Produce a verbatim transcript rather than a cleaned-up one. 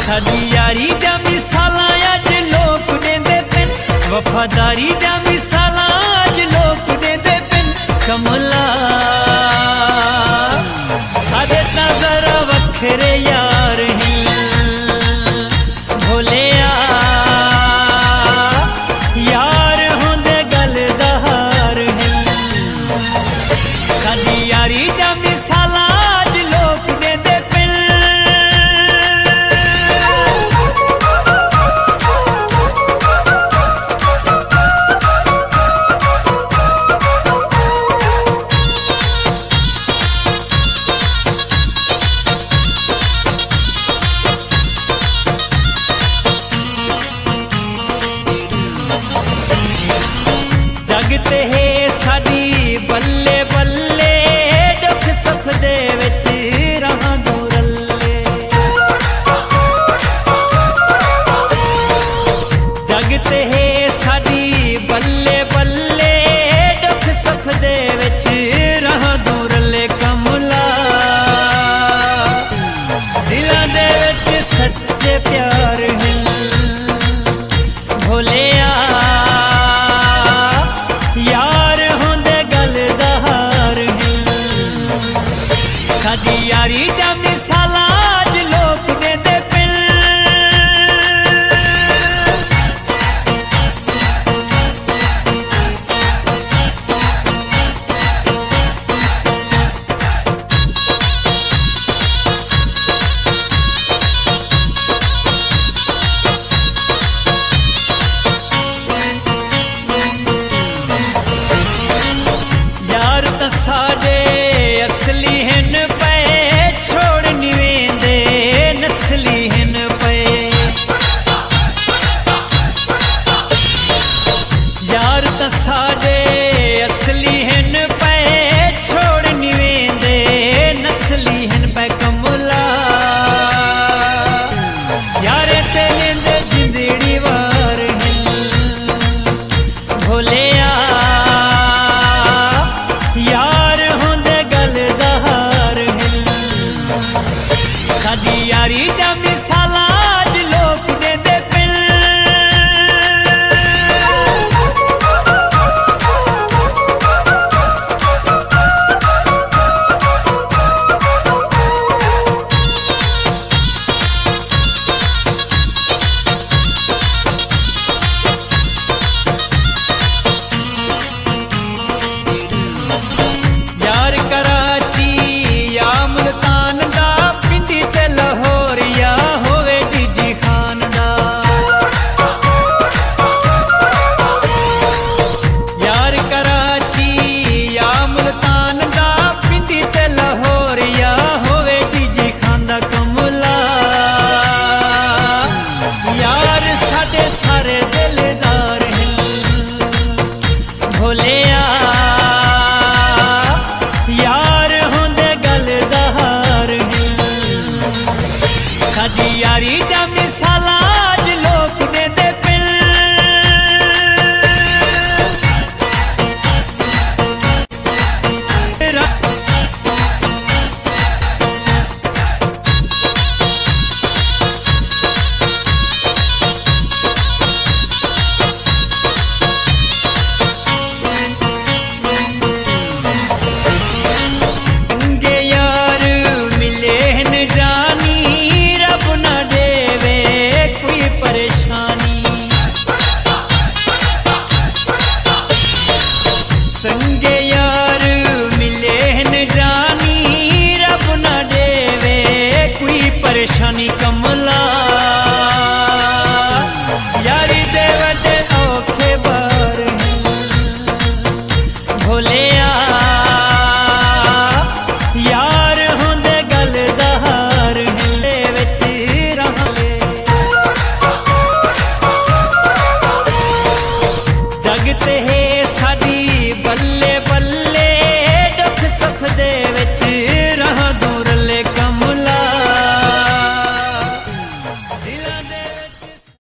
साडी यारी दा मिसालां अज लोक देंदे पिन, वफादारी दा मिसालां अज लोक देंदे पिन। कमला साडे तां जरा वखरे यार हैं, भोलिया यार होंदे गल दा हार हैं। साडी यारी दा मिसालां अज लोक देंदे पिन। जगते है साडी बल्ले बल्ले, दुख सुख दे विच रहां दूरल्ले। जगते है साडी बल्ले बल्ले, दुख सुख दे विच रहां दूरल्ले। कमला दिलां दे विच सच्चे प्यार हैं, भोलिया साडी यारी दा मिसालां अज लोक देंदे पिन। यार तां साडे असली हन पे, छोड़ निवेंदे नस्ली हन पे। यार तां साडे असली हन पे, छोड़ निवेंदे नस्ली हन पे। कमला यारे ते लेंदे जिंदड़ी वार हैं, भोलिया साडी यारी दा मिसालां अज लोक देंदे पिन। यार कराची या मुल्तान दा, पिंडी ते लाहौर या होवे डी खान दा। यार कराची या मुल्तान दा, पिंडी ते लाहौर या होवे डी खान दा। कमला यार साडे सारे दिलदार हैं, भोलिया साडी यारी दा मिसालां अज लोक देंदे पिन। चंगे यार मिले न जानी, रब ना देवे कोई परेशानी। चंगे यार मिले न जानी, रब ना देवे कोई परेशानी। कमला यारी दे वड्डे औखे बार हैं, भोलिया यार होंदे गल दा हार हैं। ले विच रहां जगते है साडी बल्ले बल्ले, दुख सुख दे विच रहां दूरल्ले। कमला दिलां दे